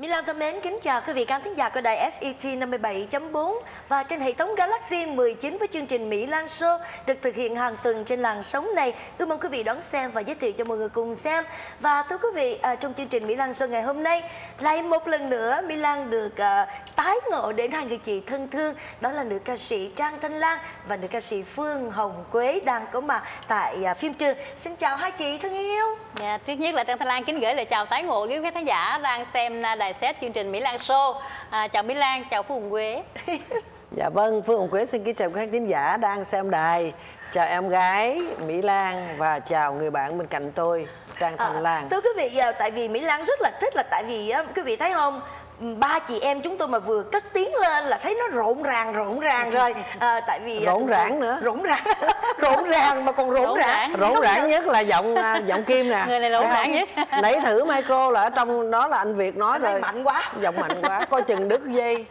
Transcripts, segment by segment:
Mỹ Lan thân mến, kính chào quý vị khán thính giả của đài SET 57.4 và trên hệ thống Galaxy 19 với chương trình Mỹ Lan Show được thực hiện hàng tuần trên làn sóng này. Ước mong quý vị đón xem và giới thiệu cho mọi người cùng xem. Và thưa quý vị, trong chương trình Mỹ Lan Show ngày hôm nay, lại một lần nữa Mỹ Lan được tái ngộ đến hai người chị thân thương, đó là nữ ca sĩ Trang Thanh Lan và nữ ca sĩ Phương Hồng Quế đang có mặt tại phim trường. Xin chào hai chị thân yêu. Dạ, trước nhất là Trang Thanh Lan kính gửi lời chào tái ngộ với quý khán giả đang xem đài set chương trình Mỹ Lan Show. Chào Mỹ Lan, chào Phương Hồng Quế. Dạ vâng, Phương Hồng Quế xin kính chào các khán giả đang xem đài. Chào em gái Mỹ Lan và chào người bạn bên cạnh tôi, Trang Thanh Lan. Thưa quý vị, tại vì Mỹ Lan rất là thích là tại vì quý vị thấy không, ba chị em chúng tôi mà vừa cất tiếng lên là thấy nó rộn ràng rồi. Tại vì rộn ràng nữa, rộn ràng mà còn rộn ràng nhất là giọng Kim nè. Người này rộn ràng nhất. Nãy thử micro là ở trong đó là anh Việt nói rồi, mạnh quá, giọng mạnh quá, coi chừng đứt dây.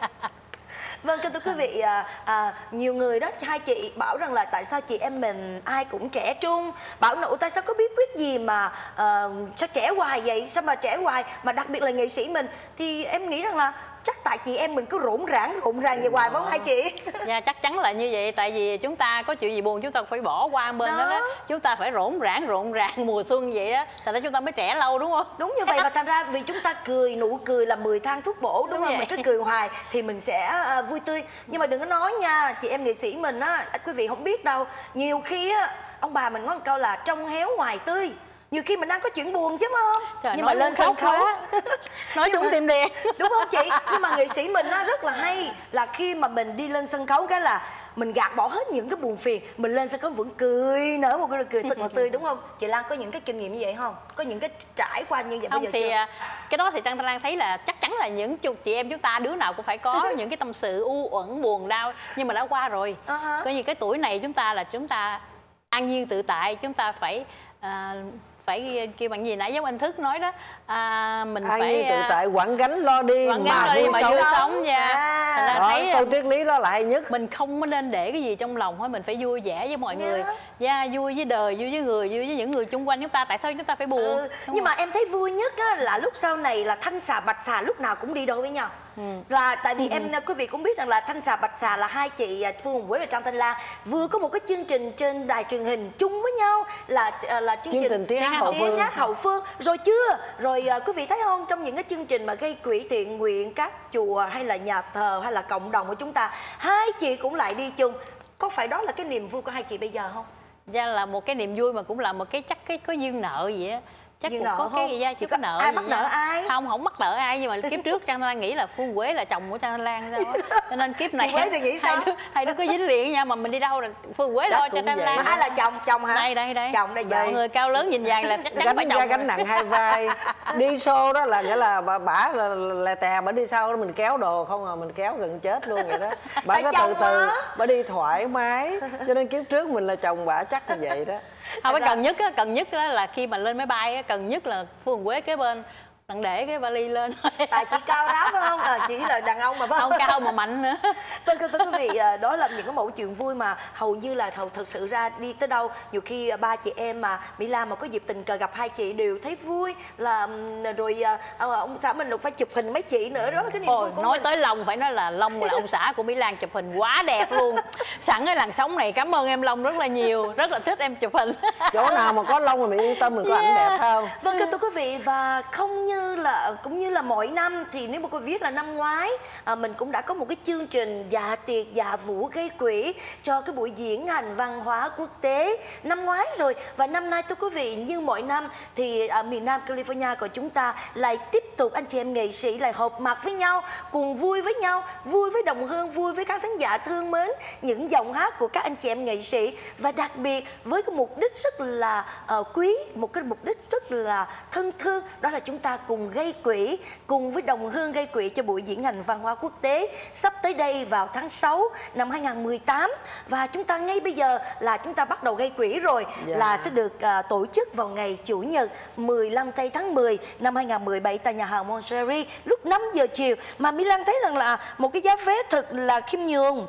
Vâng, thưa quý vị, nhiều người đó, hai chị bảo rằng là tại sao chị em mình ai cũng trẻ trung, bảo là tại sao có bí quyết gì mà sao trẻ hoài vậy, sao mà trẻ hoài, mà đặc biệt là nghệ sĩ mình. Thì em nghĩ rằng là chắc tại chị em mình cứ rộn ràng vậy hoài phải không hai chị? Dạ, chắc chắn là như vậy. Tại vì chúng ta có chuyện gì buồn chúng ta phải bỏ qua bên đó. Chúng ta phải rộn ràng mùa xuân vậy đó, thành ra chúng ta mới trẻ lâu, đúng không? Đúng như vậy. Và thành ra vì chúng ta cười, nụ cười là 10 thang thuốc bổ, đúng không? Vậy. Mình cứ cười hoài thì mình sẽ vui tươi. Nhưng mà đừng có nói nha, chị em nghệ sĩ mình á, quý vị không biết đâu, nhiều khi á ông bà mình có một câu là trong héo ngoài tươi. Nhiều khi mình đang có chuyện buồn chứ không? Trời, nhưng mà lên sân khấu nói chúng tim đen, đúng không chị? Nhưng mà nghệ sĩ mình nó rất là hay là khi mà mình đi lên sân khấu cái là mình gạt bỏ hết những cái buồn phiền, mình lên sân khấu vẫn cười, nở một cái cười thật là tươi, đúng không? Chị Lan có những cái kinh nghiệm như vậy không? Có những cái trải qua như vậy không, bây giờ thì chưa? cái đó thì Trang Thanh Lan thấy là chắc chắn là những chị em chúng ta đứa nào cũng phải có những cái tâm sự u uẩn buồn đau, nhưng mà đã qua rồi. Coi như cái tuổi này chúng ta an nhiên tự tại, chúng ta phải kêu bằng gì nãy giống anh Thức nói đó, mình an phải nhiên tự tại, quẳng gánh lo đi mà vui sống nha. Thành ra thấy câu triết lý đó là hay nhất. Mình không có nên để cái gì trong lòng hết, mình phải vui vẻ với mọi người, vui với đời, vui với người, vui với những người xung quanh chúng ta. Tại sao chúng ta phải buồn? Nhưng mà em thấy vui nhất á, là lúc sau này là Thanh Xà Bạch Xà lúc nào cũng đi đôi với nhau. Là tại vì quý vị cũng biết rằng là Thanh Xà Bạch Xà là hai chị Phương Hồng Quế và Trang Thanh Lan vừa có một cái chương trình trên đài truyền hình chung với nhau là chương trình Tiếng hát hậu phương rồi chưa? Rồi quý vị thấy không, trong những cái chương trình mà gây quỹ thiện nguyện các chùa hay là nhà thờ hay là cộng đồng của chúng ta, hai chị cũng lại đi chung. Có phải đó là cái niềm vui của hai chị bây giờ không? Dạ, là một cái niềm vui mà cũng là một cái có duyên nợ vậy á. Chắc cũng có cái gì ra, chứ có nợ ai mắc nợ ai? Không mắc nợ ai, nhưng mà kiếp trước Trang Thanh Lan nghĩ là Phương Quế là chồng của Trang Thanh Lan sao á. Cho nên kiếp này Quế thì nghĩ sao? hai đứa có dính liền nha, mà mình đi đâu là Phương Quế lo cho Trang Thanh Lan. Mà ai là chồng hả? Đây. Chồng đây. Mọi người cao lớn nhìn dài là chắc chắn phải chồng. Gánh nặng hai vai. Đi show đó là nghĩa là bả là tè, bả đi sau đó mình kéo đồ không à, mình kéo gần chết luôn vậy đó. Bả có từ bả đi thoải mái, cho nên kiếp trước mình là chồng bả chắc là vậy đó. Không, cái cần nhất đó là khi mà lên máy bay, cần nhất là Phương Hồng Quế kế bên đặng để cái vali lên. Tại chị cao ráo phải không? Chị là đàn ông mà phải không? Không cao mà mạnh nữa. Vâng, thưa quý vị, đó là những cái mẫu chuyện vui mà hầu như là thật sự ra đi tới đâu, nhiều khi ba chị em mà Mỹ Lan mà có dịp tình cờ gặp hai chị đều thấy vui, là rồi ông xã mình phải chụp hình mấy chị nữa, đó là cái niềm vui của nói mình. tới Long phải nói là Long là ông xã của Mỹ Lan chụp hình quá đẹp luôn. Sẵn cái làn sóng này cảm ơn em Long rất là nhiều, rất là thích em chụp hình. Chỗ nào mà có Long thì mình yên tâm mình có ảnh đẹp không? Vâng, thưa quý vị, và cũng như là mỗi năm thì nếu mà cô biết là năm ngoái mình cũng đã có một cái chương trình dạ tiệc dạ vũ gây quỹ cho cái buổi diễn hành văn hóa quốc tế năm ngoái rồi. Và năm nay thưa quý vị, như mỗi năm thì miền Nam California của chúng ta lại tiếp tục anh chị em nghệ sĩ lại họp mặt với nhau, cùng vui với nhau, vui với đồng hương, vui với các khán giả thương mến những giọng hát của các anh chị em nghệ sĩ, và đặc biệt với cái mục đích rất là quý, một cái mục đích rất là thân thương, đó là chúng ta cùng gây quỹ, cùng với đồng hương gây quỹ cho buổi diễn hành văn hóa quốc tế sắp tới đây vào tháng 6 năm 2018. Và chúng ta ngay bây giờ là chúng ta bắt đầu gây quỹ rồi, là sẽ được tổ chức vào ngày Chủ nhật 15 tây tháng 10 năm 2017 tại nhà hàng Monterey lúc 5 giờ chiều. Mà Mỹ Lan thấy rằng là một cái giá vé thật là khiêm nhường.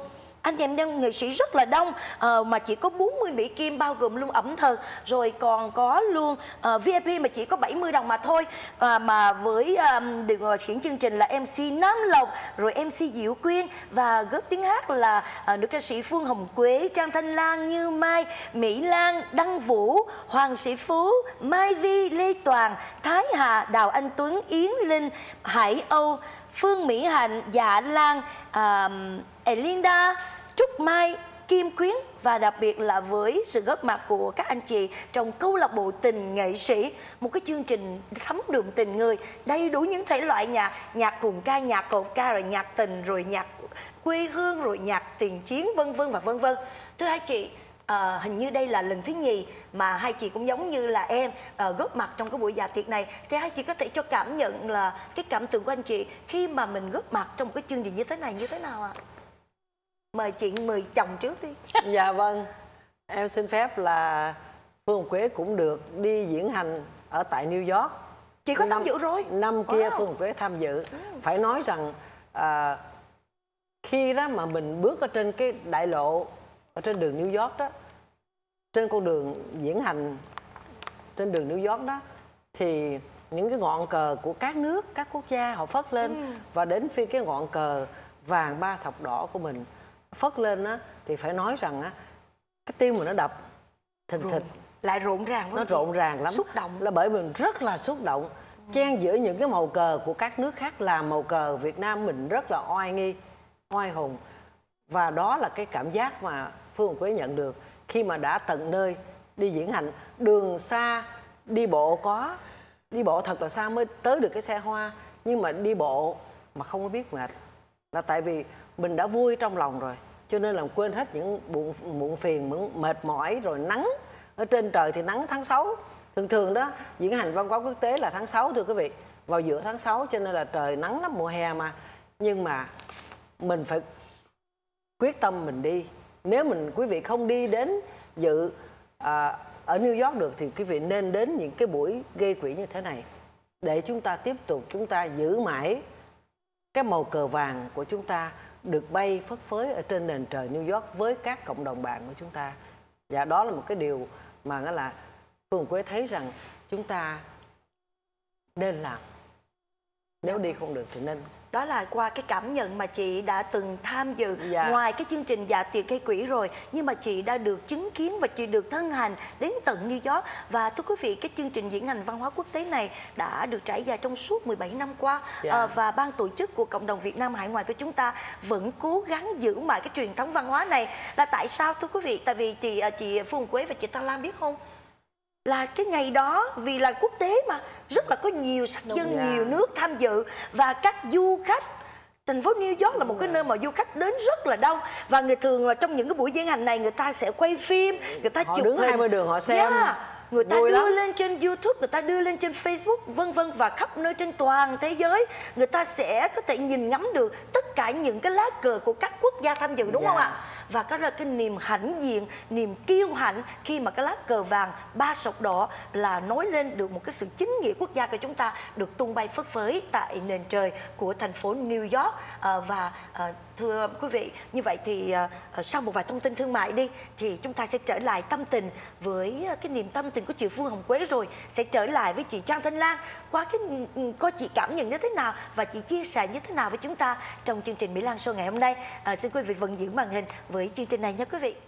anh em đang nghệ sĩ rất là đông, mà chỉ có 40 Mỹ Kim bao gồm luôn ẩm thực, rồi còn có luôn VIP mà chỉ có 70 đồng mà thôi. Mà với được khiển chương trình là MC Nam Lộc, rồi MC Diệu Quyên, và góp tiếng hát là nữ ca sĩ Phương Hồng Quế, Trang Thanh Lan, Như Mai, Mỹ Lan, Đăng Vũ, Hoàng Sĩ Phú, Mai Vi, Lê Toàn, Thái Hà, Đào Anh Tuấn, Yến Linh, Hải Âu, Phương Mỹ Hạnh, Dạ Lan, Elinda, Trúc Mai, Kim Khuyến, và đặc biệt là với sự góp mặt của các anh chị trong câu lạc bộ tình nghệ sĩ, một cái chương trình thấm đượm tình người, đầy đủ những thể loại nhạc, nhạc cuồng ca, nhạc cột ca, rồi nhạc tình, rồi nhạc quê hương, rồi nhạc tiền chiến, vân vân và vân vân. Thưa hai chị, hình như đây là lần thứ nhì mà hai chị cũng giống như là em góp mặt trong cái buổi dạ tiệc này, thì hai chị có thể cho cảm nhận là cái cảm tưởng của anh chị khi mà mình góp mặt trong một cái chương trình như thế này như thế nào ạ? Mời chị, mời chồng trước đi. Dạ vâng, em xin phép là Phương Hồng Quế cũng được đi diễn hành ở tại New York. Chị có tham dự rồi. Năm kia Phương Hồng Quế tham dự. Phải nói rằng khi đó mà mình bước ở trên cái đại lộ, ở trên đường New York đó, trên con đường diễn hành trên đường New York đó, thì những cái ngọn cờ của các nước, các quốc gia họ phất lên, và đến khi cái ngọn cờ vàng 3 sọc đỏ của mình phất lên á, thì phải nói rằng á, cái tim mình nó đập thình thịch, lại rộn ràng, nó rộn ràng lắm, xúc động, là bởi mình rất là xúc động. Chen giữa những cái màu cờ của các nước khác làm màu cờ Việt Nam mình rất là oai nghi, oai hùng, và đó là cái cảm giác mà Phương Hồng Quế nhận được khi mà đã tận nơi đi diễn hành. Đường xa, đi bộ thật là xa mới tới được cái xe hoa, nhưng mà đi bộ mà không có biết mệt, là tại vì mình đã vui trong lòng rồi, cho nên là quên hết những muộn phiền, những mệt mỏi. Rồi nắng ở trên trời thì nắng tháng 6, thường đó diễn hành văn hóa quốc tế là tháng 6 thưa quý vị, vào giữa tháng 6, cho nên là trời nắng lắm, mùa hè mà. Nhưng mà mình phải quyết tâm mình đi. Nếu quý vị không đi đến dự ở New York được thì quý vị nên đến những cái buổi gây quỹ như thế này, để chúng ta tiếp tục, chúng ta giữ mãi cái màu cờ vàng của chúng ta được bay phất phới ở trên nền trời New York với các cộng đồng bạn của chúng ta. Và đó là một cái điều mà nó là Phương Hồng Quế thấy rằng chúng ta nên làm. Nếu đi không được thì nên. Đó là qua cái cảm nhận mà chị đã từng tham dự ngoài cái chương trình dạ tiệc gây quỹ rồi, nhưng mà chị đã được chứng kiến và chị được thân hành đến tận New York. Và thưa quý vị, cái chương trình diễn hành văn hóa quốc tế này đã được trải dài trong suốt 17 năm qua, và ban tổ chức của cộng đồng Việt Nam hải ngoại của chúng ta vẫn cố gắng giữ mãi cái truyền thống văn hóa này. Là tại sao thưa quý vị? Tại vì chị Phương Hồng Quế và chị Thanh Lam biết không, là cái ngày đó vì là quốc tế mà rất là có nhiều sắc dân, nhiều nước tham dự, và các du khách thành phố New York là một cái nơi mà du khách đến rất là đông, và người thường là trong những cái buổi diễn hành này người ta sẽ quay phim, người ta chụp đứng hình, 20 đường họ xem, người ta đưa lên trên YouTube, người ta đưa lên trên Facebook, vân vân, và khắp nơi trên toàn thế giới người ta sẽ có thể nhìn ngắm được tất cả những cái lá cờ của các quốc gia tham dự, đúng không ạ? Và đó là cái niềm hãnh diện, niềm kiêu hãnh khi mà cái lá cờ vàng 3 sọc đỏ là nói lên được một cái sự chính nghĩa quốc gia của chúng ta được tung bay phất phới tại nền trời của thành phố New York. Và thưa quý vị, như vậy thì sau một vài thông tin thương mại đi, thì chúng ta sẽ trở lại tâm tình với cái niềm tâm tình của chị Phương Hồng Quế, rồi sẽ trở lại với chị Trang Thanh Lan qua cái coi chị cảm nhận như thế nào và chị chia sẻ như thế nào với chúng ta trong chương trình Mỹ Lan Show ngày hôm nay. Xin quý vị vận dưỡng màn hình với chương trình này nha quý vị.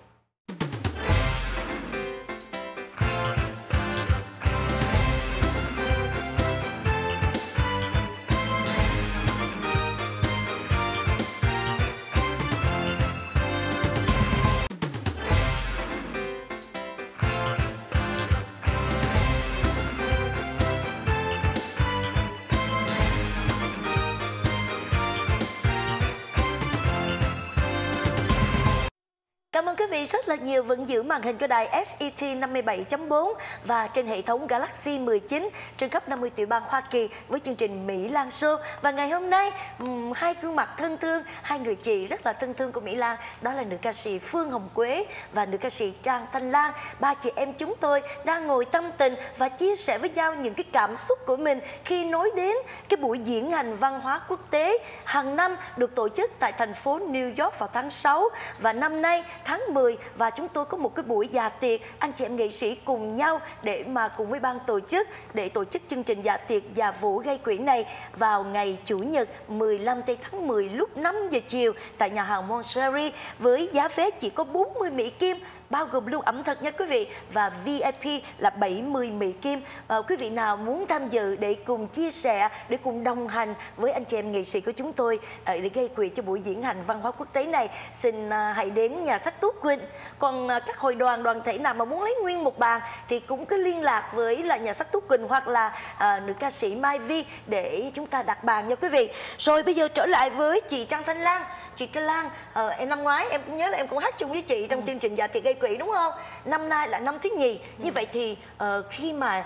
Cảm ơn quý vị rất là nhiều vẫn giữ màn hình của đài SET 57.4 và trên hệ thống Galaxy 19 trên khắp 50 tiểu bang Hoa Kỳ với chương trình Mỹ Lan Show. Và ngày hôm nay, hai gương mặt thân thương, hai người chị rất là thân thương của Mỹ Lan, đó là nữ ca sĩ Phương Hồng Quế và nữ ca sĩ Trang Thanh Lan. Ba chị em chúng tôi đang ngồi tâm tình và chia sẻ với nhau những cái cảm xúc của mình khi nói đến cái buổi diễn hành văn hóa quốc tế hàng năm được tổ chức tại thành phố New York vào tháng 6 và năm nay tháng 10, và chúng tôi có một cái buổi dạ tiệc anh chị em nghệ sĩ cùng nhau để mà cùng với ban tổ chức để tổ chức chương trình dạ tiệc Dạ Vũ Gây Quỹ này vào ngày Chủ nhật 15 tháng 10 lúc 5 giờ chiều tại nhà hàng Monterey với giá vé chỉ có 40 Mỹ Kim, bao gồm luôn ẩm thực nha quý vị, và VIP là 70 Mỹ Kim. Quý vị nào muốn tham dự để cùng chia sẻ, để cùng đồng hành với anh chị em nghệ sĩ của chúng tôi để gây quỹ cho buổi diễn hành văn hóa quốc tế này, xin hãy đến nhà sách Tú Quỳnh. Còn các hội đoàn, đoàn thể nào mà muốn lấy nguyên một bàn thì cũng cứ liên lạc với là nhà sách Tú Quỳnh hoặc là nữ ca sĩ Mai Vi để chúng ta đặt bàn nha quý vị. Rồi bây giờ trở lại với chị Trang Thanh Lan. Chị Trang Lan, em năm ngoái em cũng nhớ là em cũng hát chung với chị trong chương trình dạ tiệc gây quỹ đúng không? Năm nay là năm thứ nhì. Như vậy thì khi mà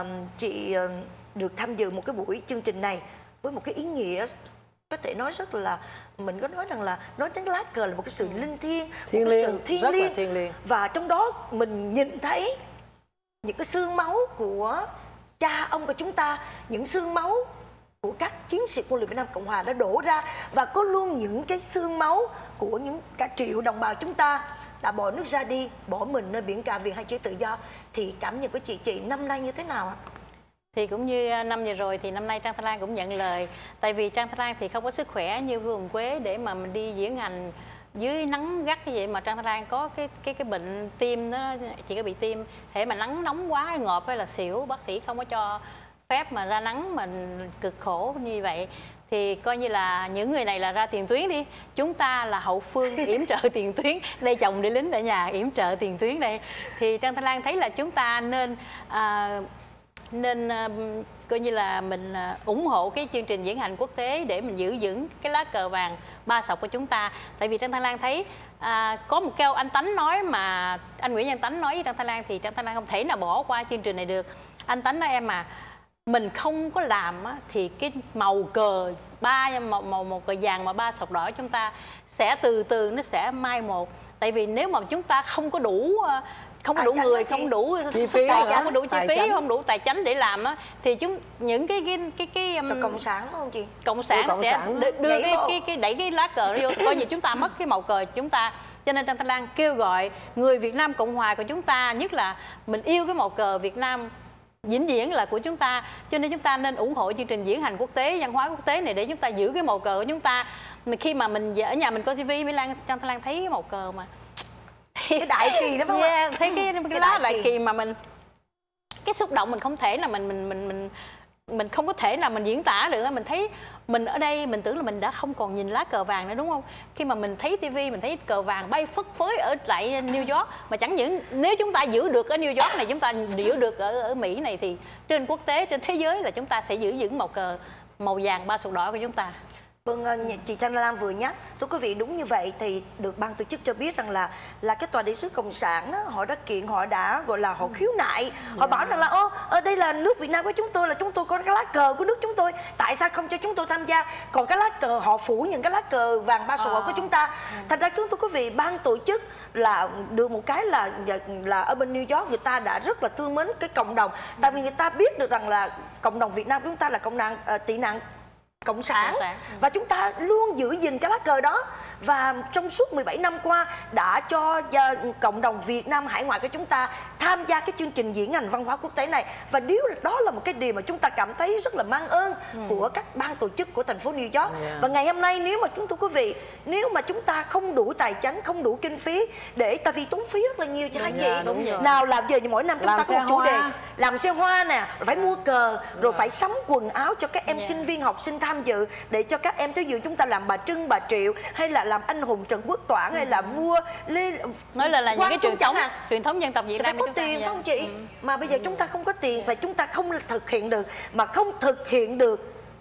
chị được tham dự một cái buổi chương trình này với một cái ý nghĩa có thể nói rất là, mình có nói rằng là nói đến lá cờ là một cái sự linh thiêng, một cái sự thiêng liêng, và trong đó mình nhìn thấy những cái xương máu của cha ông của chúng ta, những xương máu của các chiến sĩ quân lực Việt Nam Cộng Hòa đã đổ ra, và có luôn những cái xương máu của những cả triệu đồng bào chúng ta đã bỏ nước ra đi, bỏ mình nơi biển cả vì hai chữ tự do. Thì cảm nhận của chị năm nay như thế nào ạ? Thì cũng như năm vừa rồi thì năm nay Trang Thanh Lan cũng nhận lời. Tại vì Trang Thanh Lan thì không có sức khỏe như Phương Hồng Quế để mà mình đi diễn hành dưới nắng gắt như vậy, mà Trang Thanh Lan có cái bệnh tim đó, chỉ có bị tim, thể mà nắng nóng quá ngộp hay là xỉu, bác sĩ không có cho phép mà ra nắng, mình cực khổ như vậy. Thì coi như là những người này là ra tiền tuyến đi, chúng ta là hậu phương yểm trợ tiền tuyến. Đây chồng đi lính ở nhà yểm trợ tiền tuyến đây. Thì Trang Thanh Lan thấy là chúng ta nên coi như là mình ủng hộ cái chương trình diễn hành quốc tế để mình giữ vững cái lá cờ vàng ba sọc của chúng ta. Tại vì Trang Thanh Lan thấy có một câu anh Tánh nói, mà anh Nguyễn Văn Tánh nói với Trang Thanh Lan, thì Trang Thanh Lan không thể nào bỏ qua chương trình này được. Anh Tánh nói em mà mình không có làm thì cái màu cờ màu cờ vàng mà ba sọc đỏ chúng ta sẽ từ từ nó sẽ mai một. Tại vì nếu mà chúng ta không có đủ người, không đủ chi phí, không có đủ chi phí, không đủ tài chính để làm thì những cái cộng sản phải không chị? Cộng sản sẽ đưa cái đẩy cái lá cờ vô, coi như chúng ta mất cái màu cờ chúng ta. Cho nên Trang Thanh Lan kêu gọi người Việt Nam Cộng Hòa của chúng ta, nhất là mình yêu cái màu cờ Việt Nam vĩnh viễn là của chúng ta, cho nên chúng ta nên ủng hộ chương trình diễn hành quốc tế, văn hóa quốc tế này để chúng ta giữ cái màu cờ của chúng ta. Mà khi mà mình ở nhà mình coi tivi, Trang Thanh Lan thấy cái màu cờ mà cái đại kỳ đó phải không? Yeah, thấy cái lá đại kỳ mà mình cái xúc động mình không thể là mình không có thể nào mình diễn tả được. Mình thấy mình ở đây mình tưởng là mình đã không còn nhìn lá cờ vàng nữa đúng không? Khi mà mình thấy tivi mình thấy cờ vàng bay phất phới ở tại New York, mà chẳng những nếu chúng ta giữ được ở New York này, chúng ta giữ được ở Mỹ này, thì trên quốc tế, trên thế giới là chúng ta sẽ giữ vững màu cờ màu vàng ba sọc đỏ của chúng ta. Vâng, chị Trang Lan vừa nhắc, thưa quý vị, đúng như vậy. Thì được ban tổ chức cho biết rằng là cái tòa đại sứ cộng sản đó, họ đã kiện, họ đã gọi là họ khiếu nại, họ bảo rằng là ở đây là nước Việt Nam của chúng tôi, là chúng tôi có cái lá cờ của nước chúng tôi, tại sao không cho chúng tôi tham gia? Còn cái lá cờ họ phủ những cái lá cờ vàng ba sọc của chúng ta. Thành ra chúng tôi quý vị, ban tổ chức là được một cái là ở bên New York người ta đã rất là thương mến cái cộng đồng, tại vì người ta biết được rằng là cộng đồng Việt Nam của chúng ta là cộng đồng tị nạn cộng sản, và chúng ta luôn giữ gìn cái lá cờ đó, và trong suốt 17 năm qua đã cho cộng đồng Việt Nam hải ngoại của chúng ta tham gia cái chương trình diễn hành văn hóa quốc tế này, và đó là một cái điều mà chúng ta cảm thấy rất là mang ơn của các ban tổ chức của thành phố New York. Và ngày hôm nay nếu mà chúng tôi quý vị, nếu mà chúng ta không đủ tài chính, không đủ kinh phí để, tại vì tốn phí rất là nhiều cho hai chị, nào làm giờ mỗi năm chúng ta có một chủ đề làm xe hoa nè, phải mua cờ, rồi phải sắm quần áo cho các em sinh viên học sinh tham dự, để cho các em, thí dụ chúng ta làm bà Trưng, bà Triệu, hay là làm anh hùng Trần Quốc Toản, hay là vua Lê, nói là những cái truyền thống dân tộc Việt Nam phải có tiền phải không chị? Mà bây giờ chúng ta không có tiền và chúng ta không thực hiện được, mà không thực hiện được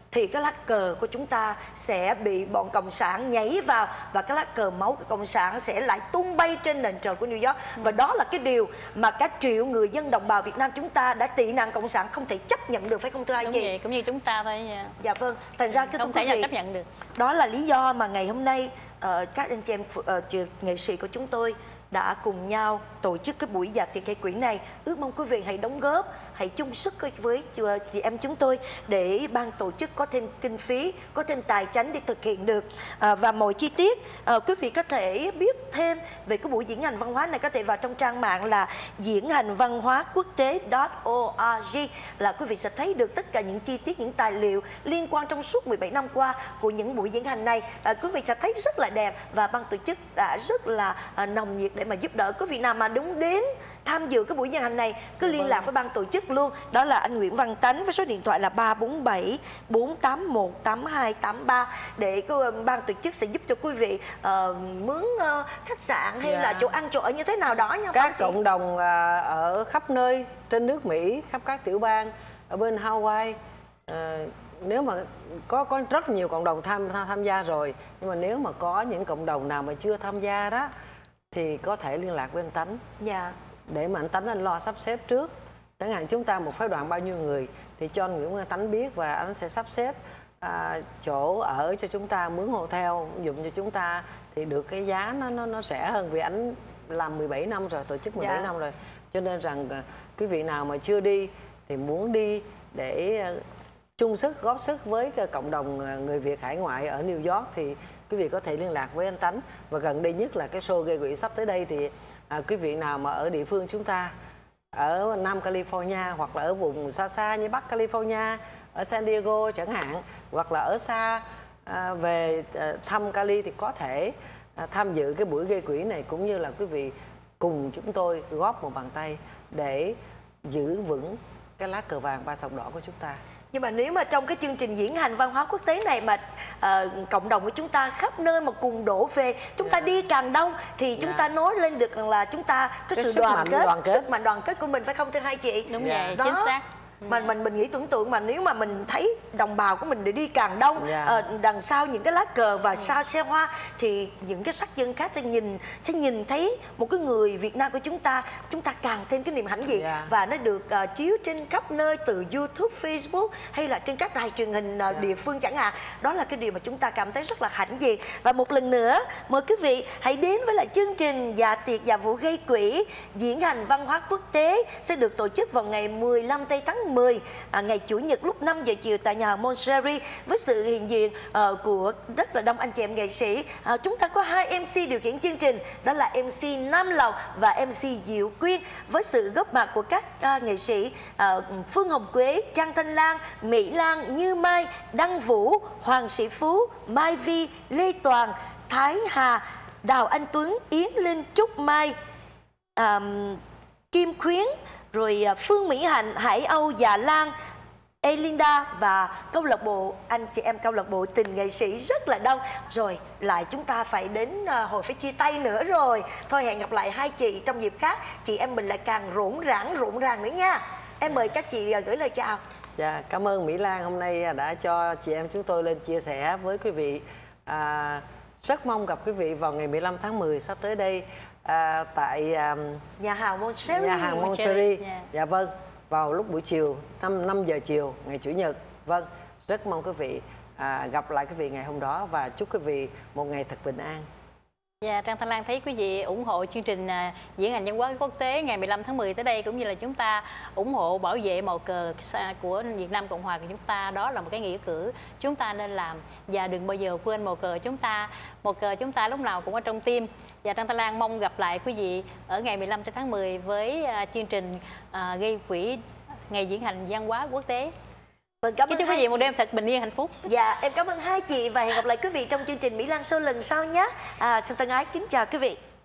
thì cái lá cờ của chúng ta sẽ bị bọn cộng sản nhảy vào, và cái lá cờ máu của cộng sản sẽ lại tung bay trên nền trời của New York. Và đó là cái điều mà cả triệu người dân đồng bào Việt Nam chúng ta đã tị nạn cộng sản không thể chấp nhận được, phải không thưa hai chị? Vậy, cũng như chúng ta thôi nha. Dạ vâng. Thành ra không thể nào chấp nhận được. Đó là lý do mà ngày hôm nay các anh chị em nghệ sĩ của chúng tôi đã cùng nhau tổ chức cái buổi dạ tiệc gây quỹ này. Ước mong quý vị hãy đóng góp, hãy chung sức với chị em chúng tôi để ban tổ chức có thêm kinh phí, có thêm tài chánh để thực hiện được. Và mọi chi tiết quý vị có thể biết thêm về cái buổi diễn hành văn hóa này có thể vào trong trang mạng là diễn-hành-văn-hóa-quốc-tế.org, là quý vị sẽ thấy được tất cả những chi tiết, những tài liệu liên quan trong suốt 17 năm qua của những buổi diễn hành này. Quý vị sẽ thấy rất là đẹp, và ban tổ chức đã rất là nồng nhiệt để mà giúp đỡ quý vị nào mà đúng đến tham dự cái buổi diễn hành này, cứ liên lạc với ban tổ chức luôn. Đó là anh Nguyễn Văn Tánh với số điện thoại là 347 481 8283 để ban tổ chức sẽ giúp cho quý vị mướn khách sạn hay là chỗ ăn chỗ ở như thế nào đó nha. Các cộng đồng ở khắp nơi trên nước Mỹ, khắp các tiểu bang, ở bên Hawaii, nếu mà có rất nhiều cộng đồng tham gia rồi, nhưng mà nếu mà có những cộng đồng nào mà chưa tham gia đó thì có thể liên lạc với anh Tánh. Dạ. Để mà anh Tánh anh lo sắp xếp trước. Chẳng hạn chúng ta một phái đoàn bao nhiêu người thì cho anh Nguyễn Văn Tánh biết, và anh sẽ sắp xếp chỗ ở cho chúng ta, mướn hotel dùng cho chúng ta, thì được cái giá nó rẻ hơn, vì anh làm 17 năm rồi, tổ chức 17 năm rồi. Cho nên rằng quý vị nào mà chưa đi thì muốn đi để chung sức góp sức với cộng đồng người Việt hải ngoại ở New York thì quý vị có thể liên lạc với anh Tánh. Và gần đây nhất là cái show gây quỹ sắp tới đây thì quý vị nào mà ở địa phương chúng ta, ở Nam California hoặc là ở vùng xa xa như Bắc California, ở San Diego chẳng hạn, hoặc là ở xa về thăm Cali thì có thể tham dự cái buổi gây quỹ này, cũng như là quý vị cùng chúng tôi góp một bàn tay để giữ vững cái lá cờ vàng ba sọc đỏ của chúng ta. Nhưng mà nếu mà trong cái chương trình diễn hành văn hóa quốc tế này mà cộng đồng của chúng ta khắp nơi mà cùng đổ về, chúng ta đi càng đông thì chúng ta nói lên được rằng là chúng ta có sự đoàn kết, sức mạnh đoàn kết của mình, phải không thưa hai chị? Đúng vậy, chính xác. Mà mình nghĩ tưởng tượng mà nếu mà mình thấy đồng bào của mình đi càng đông, đằng sau những cái lá cờ và sao xe hoa, thì những cái sắc dân khác sẽ nhìn thấy một cái người Việt Nam của chúng ta càng thêm cái niềm hãnh diện, và nó được chiếu trên khắp nơi, từ YouTube, Facebook hay là trên các đài truyền hình địa phương chẳng hạn. Đó là cái điều mà chúng ta cảm thấy rất là hãnh diện. Và một lần nữa mời quý vị hãy đến với lại chương trình dạ tiệc dạ vũ gây quỹ diễn hành văn hóa quốc tế sẽ được tổ chức vào ngày 15 tháng 10, ngày Chủ nhật lúc 5 giờ chiều tại nhà hàng Monterey, với sự hiện diện của rất là đông anh chị em nghệ sĩ. Chúng ta có hai MC điều khiển chương trình, đó là MC Nam Lộc và MC Diệu Quyên, với sự góp mặt của các nghệ sĩ Phương Hồng Quế, Trang Thanh Lan, Mỹ Lan, Như Mai, Đăng Vũ, Hoàng Sĩ Phú, Mai Vi, Lê Toàn, Thái Hà, Đào Anh Tuấn, Yến Linh, Trúc Mai, Kim Khuyến, rồi Phương Mỹ Hạnh, Hải Âu, Dạ Lan, Elinda và câu lạc bộ anh chị em câu lạc bộ tình nghệ sĩ rất là đông. Rồi lại chúng ta phải đến hồi phải chia tay nữa rồi. Thôi hẹn gặp lại hai chị trong dịp khác, chị em mình lại càng rộn ràng nữa nha. Em mời các chị gửi lời chào. Dạ, cảm ơn Mỹ Lan hôm nay đã cho chị em chúng tôi lên chia sẻ với quý vị. Rất mong gặp quý vị vào ngày 15 tháng 10 sắp tới đây tại nhà hàng Monterey. Nhà hàng Monterey. Dạ vâng, vào lúc buổi chiều 5 giờ chiều ngày Chủ nhật. Vâng, rất mong quý vị gặp lại quý vị ngày hôm đó, và chúc quý vị một ngày thật bình an. Dạ, Trang Thanh Lan thấy quý vị ủng hộ chương trình diễn hành văn hóa quốc tế ngày 15 tháng 10 tới đây, cũng như là chúng ta ủng hộ bảo vệ màu cờ của Việt Nam Cộng Hòa của chúng ta. Đó là một cái nghĩa cử chúng ta nên làm, và đừng bao giờ quên màu cờ chúng ta. Màu cờ chúng ta lúc nào cũng ở trong tim. Và Trang Thanh Lan mong gặp lại quý vị ở ngày 15 tháng 10 với chương trình gây quỹ ngày diễn hành văn hóa quốc tế. Vâng, cảm ơn chúc quý vị một đêm thật bình yên hạnh phúc. Dạ, em cảm ơn hai chị và hẹn gặp lại quý vị trong chương trình Mỹ Lan Show lần sau nhé. Xin thân ái kính chào quý vị.